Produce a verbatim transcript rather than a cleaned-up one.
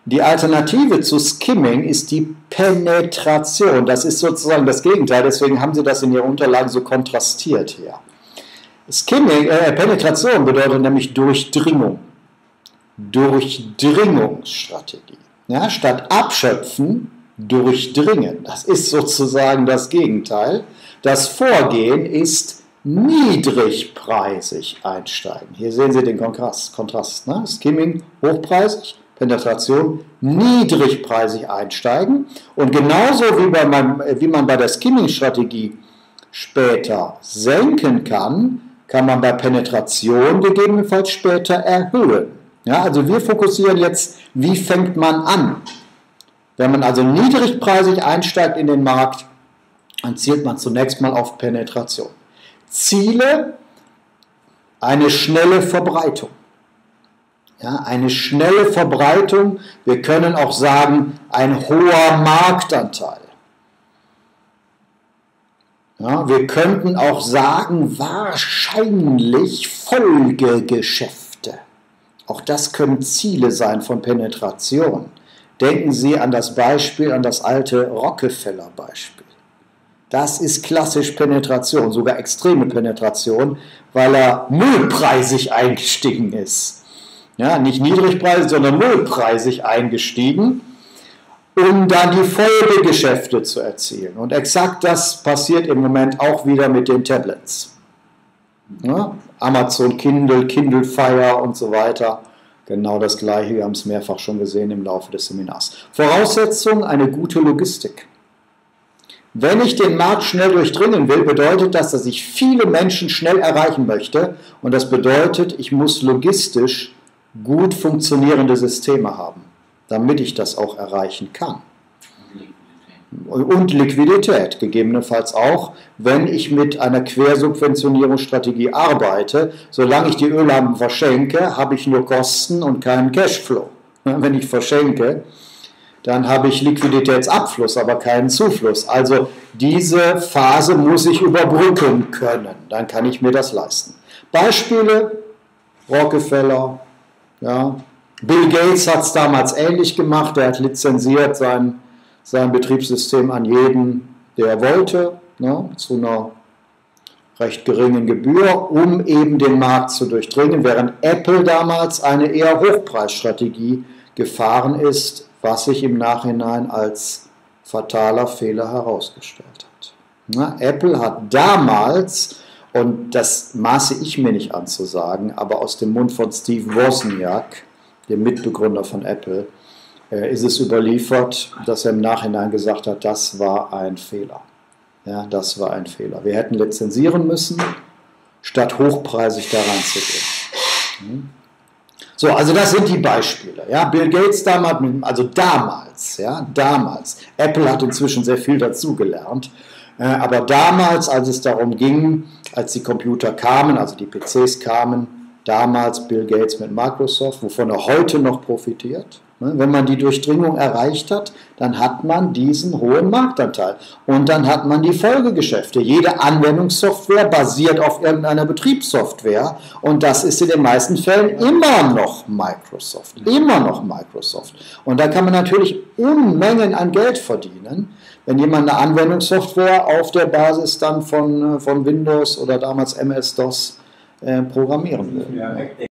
Die Alternative zu Skimming ist die Penetration. Das ist sozusagen das Gegenteil, deswegen haben Sie das in Ihren Unterlagen so kontrastiert hier. Skimming, äh, Penetration bedeutet nämlich Durchdringung. Durchdringungsstrategie. Ja, statt abschöpfen, durchdringen. Das ist sozusagen das Gegenteil. Das Vorgehen ist niedrigpreisig einsteigen. Hier sehen Sie den Kontrast. Kontrast ne? Skimming hochpreisig, Penetration niedrigpreisig einsteigen. Und genauso wie, bei meinem, wie man bei der Skimming-Strategie später senken kann, kann man bei Penetration gegebenenfalls später erhöhen. Ja, also wir fokussieren jetzt, wie fängt man an? Wenn man also niedrigpreisig einsteigt in den Markt, dann zielt man zunächst mal auf Penetration. Ziele, eine schnelle Verbreitung. Ja, eine schnelle Verbreitung, wir können auch sagen, ein hoher Marktanteil. Ja, wir könnten auch sagen, wahrscheinlich Folgegeschäfte. Auch das können Ziele sein von Penetration. Denken Sie an das Beispiel, an das alte Rockefeller-Beispiel. Das ist klassisch Penetration, sogar extreme Penetration, weil er nullpreisig eingestiegen ist. Ja, nicht niedrigpreisig, sondern nullpreisig eingestiegen, um dann die Folgegeschäfte zu erzielen. Und exakt das passiert im Moment auch wieder mit den Tablets. Ja, Amazon Kindle, Kindle Fire und so weiter. Genau das Gleiche, wir haben es mehrfach schon gesehen im Laufe des Seminars. Voraussetzung, eine gute Logistik. Wenn ich den Markt schnell durchdringen will, bedeutet das, dass ich viele Menschen schnell erreichen möchte. Und das bedeutet, ich muss logistisch gut funktionierende Systeme haben, damit ich das auch erreichen kann. Und Liquidität, gegebenenfalls auch, wenn ich mit einer Quersubventionierungsstrategie arbeite. Solange ich die Öllampen verschenke, habe ich nur Kosten und keinen Cashflow. Wenn ich verschenke, dann habe ich Liquiditätsabfluss, aber keinen Zufluss. Also diese Phase muss ich überbrücken können, dann kann ich mir das leisten. Beispiele, Rockefeller, ja. Bill Gates hat es damals ähnlich gemacht, er hat lizenziert sein sein Betriebssystem an jeden, der er wollte, ne, zu einer recht geringen Gebühr, um eben den Markt zu durchdringen, während Apple damals eine eher Hochpreisstrategie gefahren ist, was sich im Nachhinein als fataler Fehler herausgestellt hat. Na, Apple hat damals, und das maße ich mir nicht an zu sagen, aber aus dem Mund von Steve Wozniak, dem Mitbegründer von Apple, ist es überliefert, dass er im Nachhinein gesagt hat, das war ein Fehler. Ja, das war ein Fehler. Wir hätten lizenzieren müssen, statt hochpreisig da reinzugehen. So, also das sind die Beispiele. Ja, Bill Gates damals, also damals, ja, damals. Apple hat inzwischen sehr viel dazugelernt. Aber damals, als es darum ging, als die Computer kamen, also die P Cs kamen, damals Bill Gates mit Microsoft, wovon er heute noch profitiert. Wenn man die Durchdringung erreicht hat, dann hat man diesen hohen Marktanteil. Und dann hat man die Folgegeschäfte. Jede Anwendungssoftware basiert auf irgendeiner Betriebssoftware. Und das ist in den meisten Fällen immer noch Microsoft. Immer noch Microsoft. Und da kann man natürlich Unmengen an Geld verdienen, wenn jemand eine Anwendungssoftware auf der Basis dann von, von Windows oder damals M S-DOS äh, programmieren will.